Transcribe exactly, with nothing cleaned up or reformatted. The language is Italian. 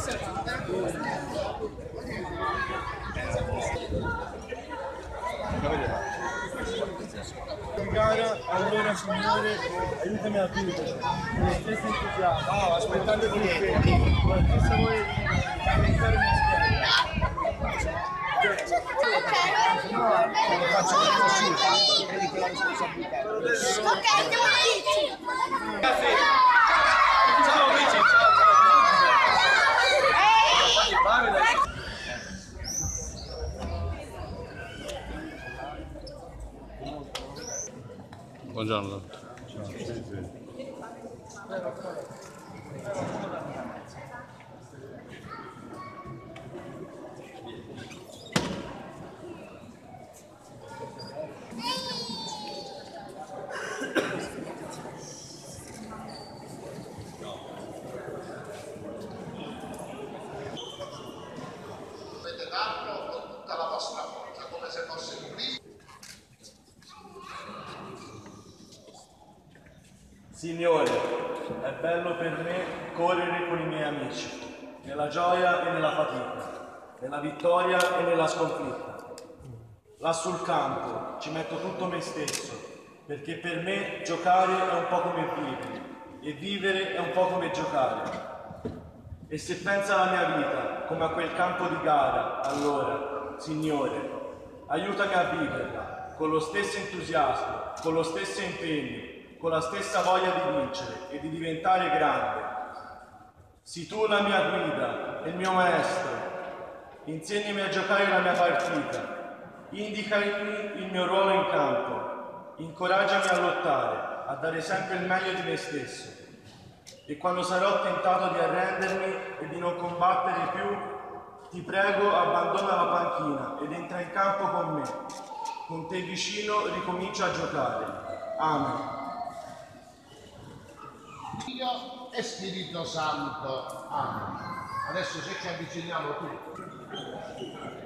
Di gara, allora signore, aiutami a vivere, con lo stesso entusiasmo, ah, aspettando con impegno, con la stessa voglia di diventare una Lo faccio così, vedi quella responsabilità. Ok, andiamo avanti. Ciao amici, Buongiorno. ciao. Sì, sì. Dovete darlo con tutta la vostra forza, come se fosse il primo. Signore, è bello per me correre con i miei amici, nella gioia e nella fatica, nella vittoria e nella sconfitta. Là sul campo ci metto tutto me stesso, perché per me giocare è un po' come vivere, e vivere è un po' come giocare. E se pensa alla mia vita come a quel campo di gara, allora, Signore, aiutami a viverla con lo stesso entusiasmo, con lo stesso impegno, con la stessa voglia di vincere e di diventare grande. Sii tu la mia guida e il mio maestro. Insegnami a giocare la mia partita. Indicami il mio ruolo in campo. Incoraggiami a lottare, a dare sempre il meglio di me stesso. E quando sarò tentato di arrendermi e di non combattere più, ti prego, abbandona la panchina ed entra in campo con me. Con te vicino ricomincia a giocare. Amen. Dio e Spirito Santo. Amen. Adesso se ci avviciniamo tutti.